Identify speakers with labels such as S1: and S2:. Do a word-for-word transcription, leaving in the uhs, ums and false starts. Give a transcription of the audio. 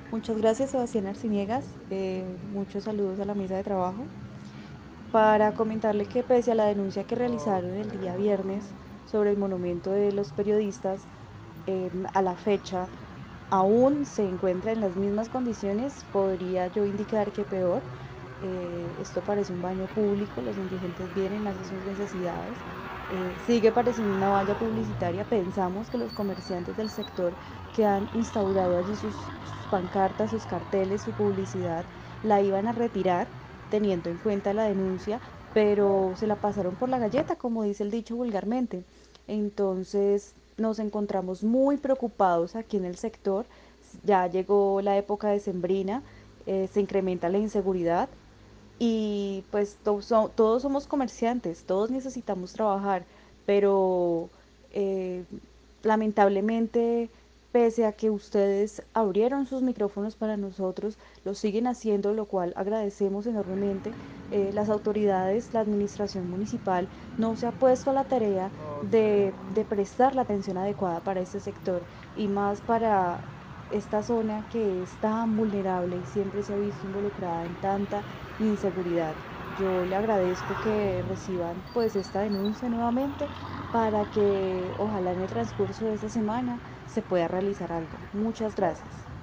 S1: Muchas gracias, Sebastián Arciniegas. Eh, muchos saludos a la mesa de trabajo. Para comentarle que pese a la denuncia que realizaron el día viernes sobre el monumento de los periodistas, em, a la fecha aún se encuentra en las mismas condiciones, podría yo indicar que peor. Eh, esto parece un baño público, los indigentes vienen, hacen sus necesidades. Eh, sigue pareciendo una valla publicitaria. Pensamos que los comerciantes del sector que han instaurado allí sus, sus pancartas, sus carteles, su publicidad, la iban a retirar teniendo en cuenta la denuncia, pero se la pasaron por la galleta, como dice el dicho vulgarmente. Entonces nos encontramos muy preocupados aquí en el sector. Ya llegó la época decembrina, eh, se incrementa la inseguridad y pues to- so- todos somos comerciantes, todos necesitamos trabajar, pero eh, lamentablemente, pese a que ustedes abrieron sus micrófonos para nosotros, lo siguen haciendo, lo cual agradecemos enormemente. Eh, las autoridades, la administración municipal no se ha puesto a la tarea de, de prestar la atención adecuada para este sector y más para esta zona que es tan vulnerable y siempre se ha visto involucrada en tanta inseguridad. Yo le agradezco que reciban pues esta denuncia nuevamente para que ojalá en el transcurso de esta semana se pueda realizar algo. Muchas gracias.